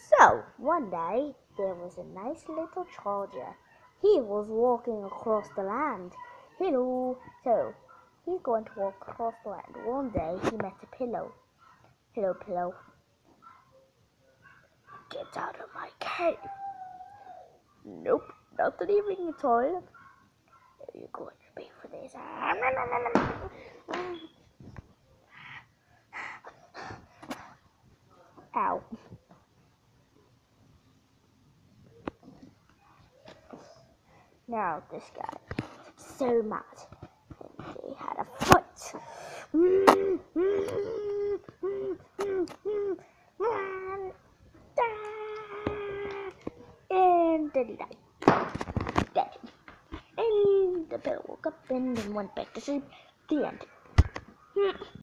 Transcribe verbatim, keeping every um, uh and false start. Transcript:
So, one day, there was a nice little charger. He was walking across the land. Hello. So, he's going to walk across the land. One day, he met a pillow. Hello, pillow. Get out of my cave. Nope, not leaving at all. You're going to pay for this. Ow. Now this guy, so mad, and they had a fight. And then he died, dead. And the pillow woke up and then went back to sleep. The end.